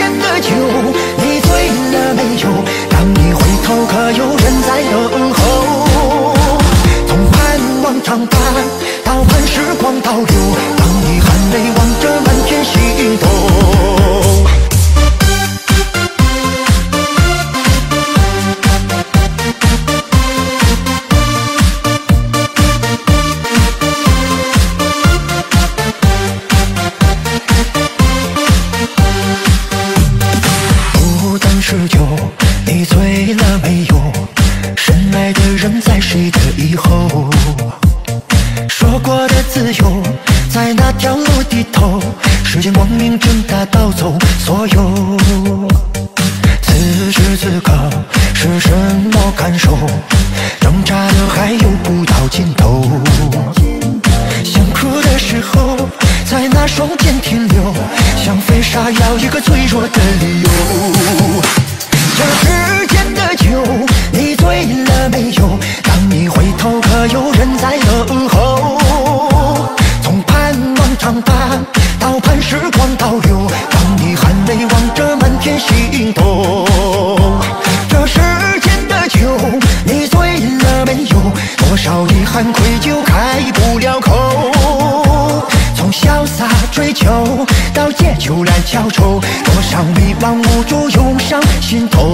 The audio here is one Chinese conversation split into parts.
的酒，你醉了没有？当你回头，可有人在等候？从盼望长大，到盼时光倒流，当你含泪望着满天星斗。不单是酒，你醉了没有？深爱的人在谁的以后？说过的自由，在那条路低头，时间光明正大盗走所有。此时此刻是什么感受？挣扎的还有不到尽头。想哭的时候，在那双肩停留，想飞沙要一个脆弱的理由。这世间的酒，你醉了没有？当你回头，可有人在等候？从盼望长大，到盼时光倒流，当你含泪望着满天星斗。这世间的酒，你醉了没有？多少遗憾愧疚开不了口。从潇洒追求到借酒来浇愁，多少迷惘无助涌上心头。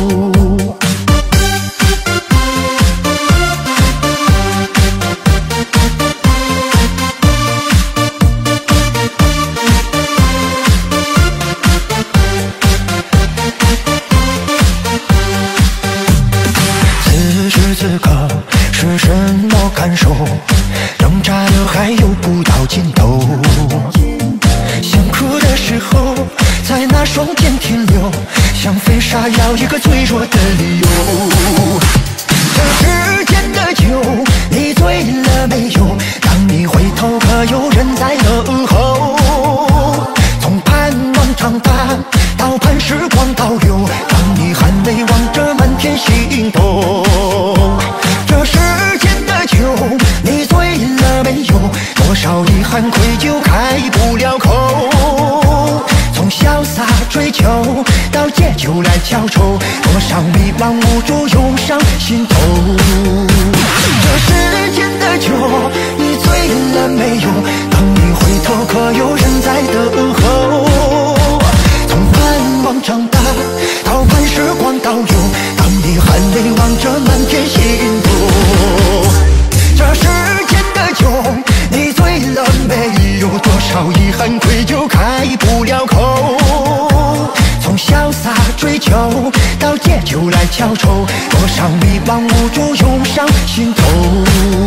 此时此刻是什么感受？挣扎的还有不到尽头。想哭的时候，在那双肩停留，想飞沙要一个脆弱的理由。这世间的酒，你醉了没有？当你回头，可有人在等候？从盼望长大，到盼时光倒流，当你含泪望着满天星斗。这世间的酒，你醉了没有？多少遗憾愧疚开不了口。从潇洒追求到借酒来浇愁，多少迷惘无助涌上心头。这世间的酒，你醉了没有？当你回头，可有人在等候？从盼望长大，到盼时光倒流，当你含泪望着满天星斗。这世间的酒，你醉了没有？多少遗憾愧疚开不了口。从潇洒追求到借酒来浇愁，多少迷惘无助涌上心头。